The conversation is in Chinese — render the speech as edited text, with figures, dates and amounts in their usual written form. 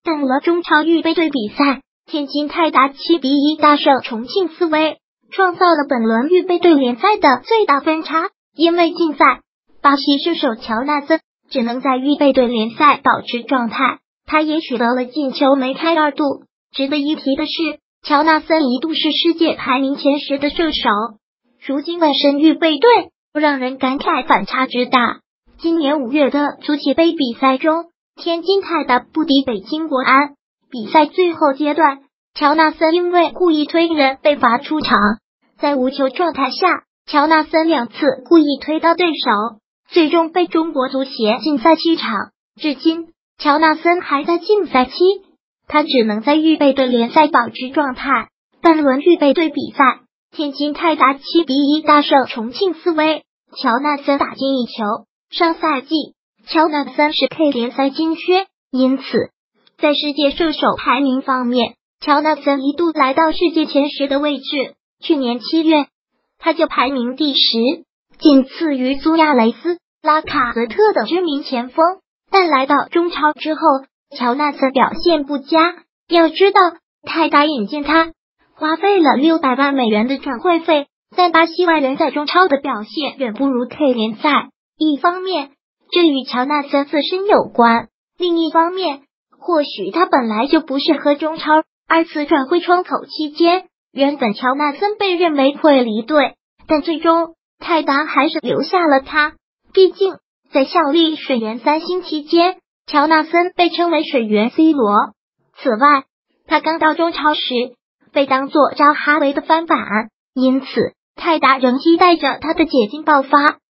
等了中超预备队比赛，天津泰达7-1大胜重庆斯威，创造了本轮预备队联赛的最大分差。因为禁赛，巴西射手乔纳森只能在预备队联赛保持状态，他也取得了进球梅开二度。值得一提的是，乔纳森一度是世界排名前10的射手，如今外身预备队，让人感慨反差之大。今年5月的足协杯比赛中，天津泰达不敌北京国安，比赛最后阶段，乔纳森因为故意推人被罚出场，在无球状态下，乔纳森2次故意推到对手，最终被中国足协禁赛7场。至今，乔纳森还在禁赛期，他只能在预备队联赛保持状态。本轮预备队比赛，天津泰达7-1大胜重庆斯威，乔纳森打进1球。上赛季，乔纳森是 K 联赛金靴，因此在世界射手排名方面，乔纳森一度来到世界前10的位置。去年7月，他就排名第10，仅次于苏亚雷斯、拉卡泽特等知名前锋。但来到中超之后，乔纳森表现不佳。要知道，泰达引进他花费了600万美元的转会费，但巴西外援在中超的表现远不如 K 联赛。一方面，这与乔纳森自身有关；另一方面，或许他本来就不适合中超。2次转会窗口期间，原本乔纳森被认为会离队，但最终泰达还是留下了他。毕竟在效力水源3星期间，乔纳森被称为水源 C 罗。此外，他刚到中超时被当作扎哈维的翻版，因此泰达仍期待着他的解禁爆发。